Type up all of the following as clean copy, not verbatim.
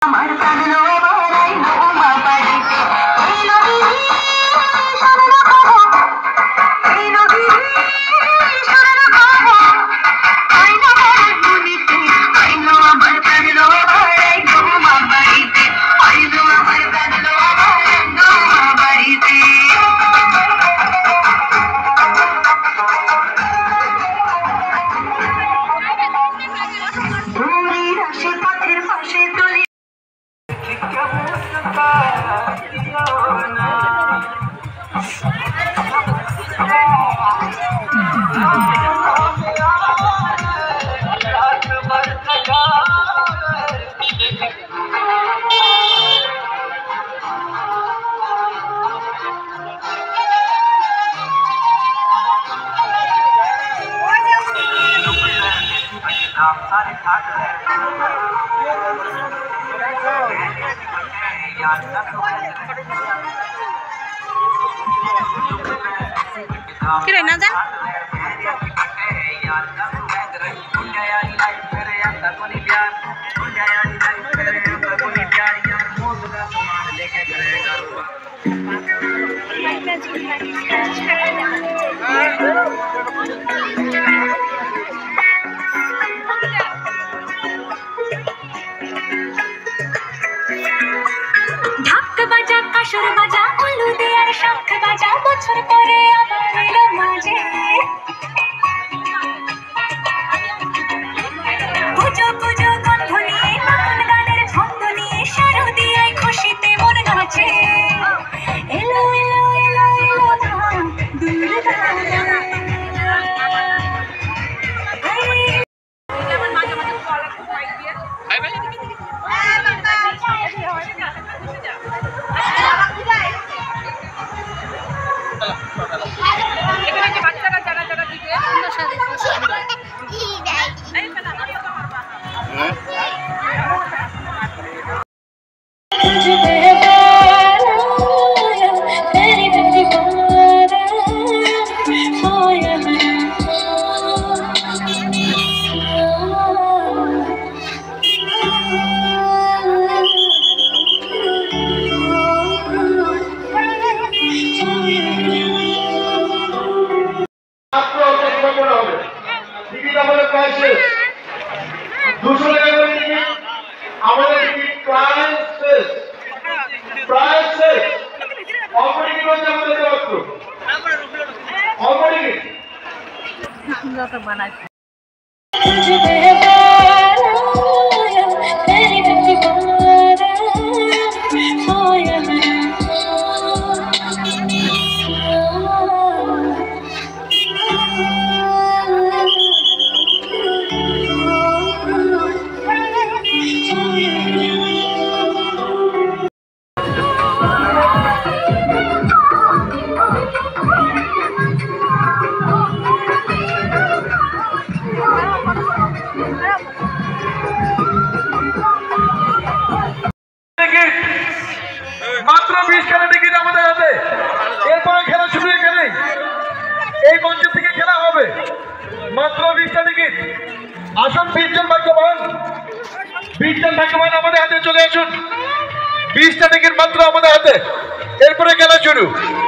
Kira na dyan? ঢাক বাজা কাসর বাজা উলু দেয়ার শাঁখ বাজা বছর পরে আবার এলো মাঝে পুজো পুজো গন্ধ নিয়ে নতুন গানের ছন্দ নিয়ে শারদিয়ায় খুশিতে মন নাচে এলো এলো এলো এলো ধাম দুর্গা মাত্র 20 খানা টিকিট আমাদের হাতে। এরপরে খেলা শুরু এখানে, এই মঞ্চ থেকে খেলা হবে। মাত্র 20টা টিকিট। আসুন 20 জন ভাগ্যবান, 20 জন ভাগ্যবান আমাদের হাতে চলে আসুন। 20টা টিকিট মাত্র আমাদের হাতে, এরপরে খেলা শুরু।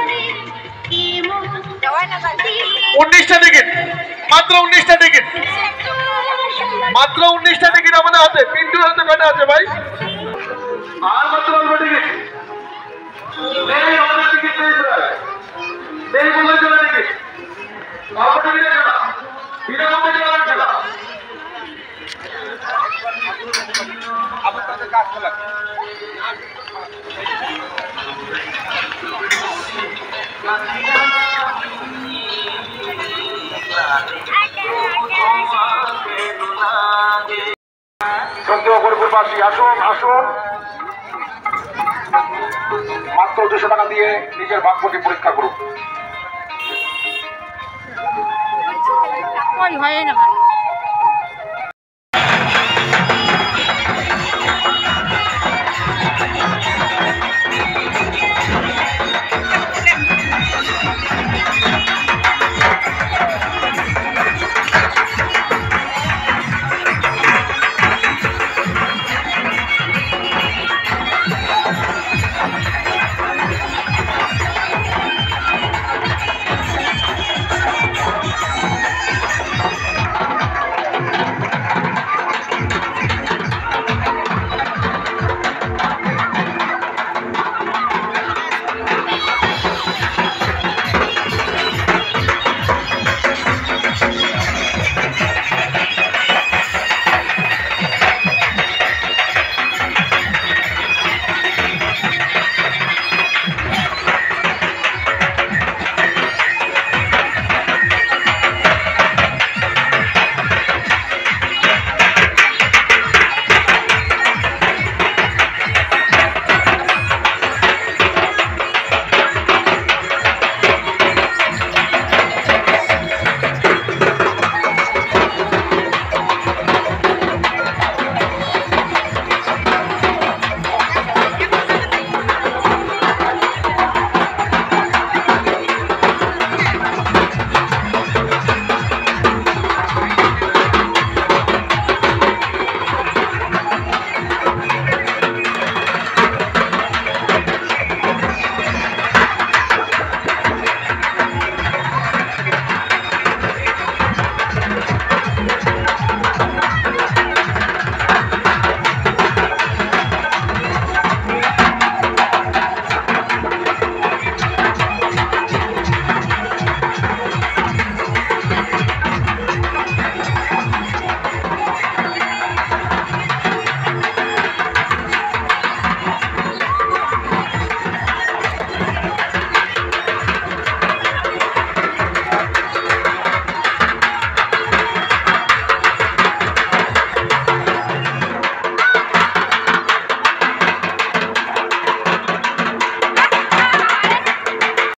19টা টিকিট, মাত্র 19টা টিকিট, মাত্র 19টা টিকিট আমাদের হাতে। পিন্টুর হাতে কটা আছে ভাই? আর মাত্র অল্প টিকিট নেই আমাদের, টিকিট নেই প্রায়, নেই বলে চলে টিকিট। অল্প টিকিটে খেলা, বিনামূল্যে খেলার খেলা। আপনাদের কাজ খেলা আসুন আসুন, মাত্র 200 টাকা দিয়ে নিজের ভাগ্যকে পরীক্ষা করুন। হয় না